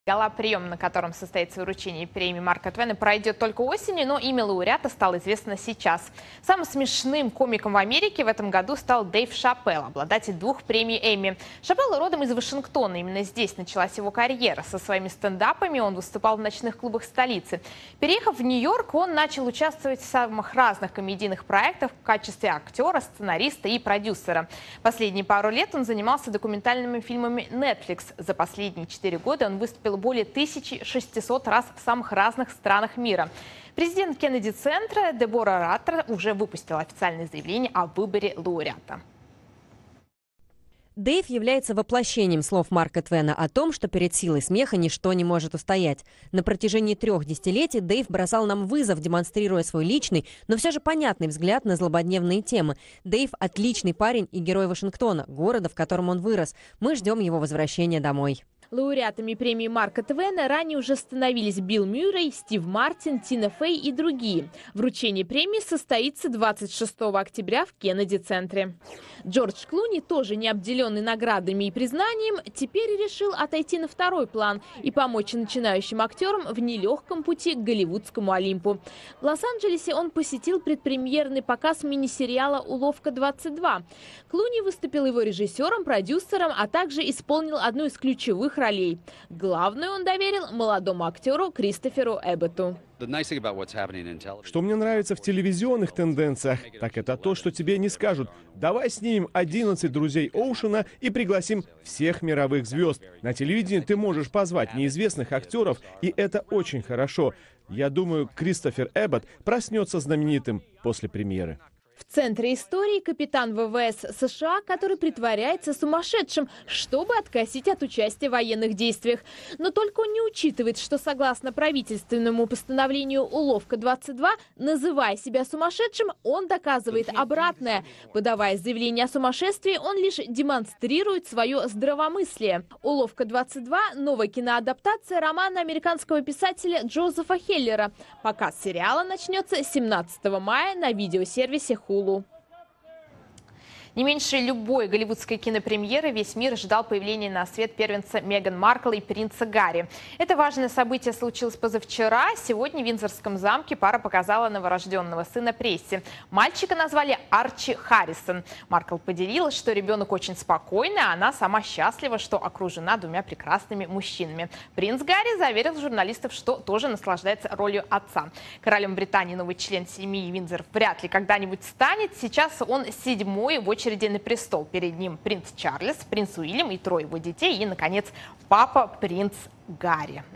Гала-прием, на котором состоится вручение премии Марка Твена, пройдет только осенью, но имя лауреата стало известно сейчас. Самым смешным комиком в Америке в этом году стал Дэйв Шапелл, обладатель 2 премий Эмми. Шапелл родом из Вашингтона. Именно здесь началась его карьера. Со своими стендапами он выступал в ночных клубах столицы. Переехав в Нью-Йорк, он начал участвовать в самых разных комедийных проектах в качестве актера, сценариста и продюсера. Последние пару лет он занимался документальными фильмами Netflix. За последние 4 года он выступил более 1600 раз в самых разных странах мира. Президент Кеннеди-центра Дебора Раттер уже выпустила официальное заявление о выборе лауреата. Дэйв является воплощением слов Марка Твена о том, что перед силой смеха ничто не может устоять. На протяжении 3 десятилетий Дэйв бросал нам вызов, демонстрируя свой личный, но все же понятный взгляд на злободневные темы. Дэйв – отличный парень и герой Вашингтона, города, в котором он вырос. Мы ждем его возвращения домой. Лауреатами премии Марка Твена ранее уже становились Билл Мюррей, Стив Мартин, Тина Фей и другие. Вручение премии состоится 26 октября в Кеннеди-центре. Джордж Клуни, тоже не обделенный наградами и признанием, теперь решил отойти на второй план и помочь начинающим актерам в нелегком пути к голливудскому Олимпу. В Лос-Анджелесе он посетил предпремьерный показ мини-сериала «Уловка-22». Клуни выступил его режиссером, продюсером, а также исполнил одну из ключевых ролей. Главную он доверил молодому актеру Кристоферу Эбботу. Что мне нравится в телевизионных тенденциях, так это то, что тебе не скажут: давай снимем 11 друзей Оушена и пригласим всех мировых звезд. На телевидении ты можешь позвать неизвестных актеров, и это очень хорошо. Я думаю, Кристофер Эббот проснется знаменитым после премьеры. В центре истории капитан ВВС США, который притворяется сумасшедшим, чтобы откосить от участия в военных действиях. Но только он не учитывает, что согласно правительственному постановлению «Уловка-22», называя себя сумасшедшим, он доказывает обратное. Подавая заявление о сумасшествии, он лишь демонстрирует свое здравомыслие. «Уловка-22» – новая киноадаптация романа американского писателя Джозефа Хеллера. Показ сериала начнется 17 мая на видеосервисе Hulu. Не меньше любой голливудской кинопремьеры весь мир ждал появления на свет первенца Меган Маркл и принца Гарри. Это важное событие случилось позавчера. Сегодня в Виндзорском замке пара показала новорожденного сына прессе. Мальчика назвали Арчи Харрисон. Маркл поделилась, что ребенок очень спокойный, а она сама счастлива, что окружена 2 прекрасными мужчинами. Принц Гарри заверил журналистов, что тоже наслаждается ролью отца. Королем Британии новый член семьи Виндзор вряд ли когда-нибудь станет. Сейчас он 7-й в очереди на престол. Перед ним принц Чарльз, принц Уильям и 3 его детей и, наконец, папа принц Гарри.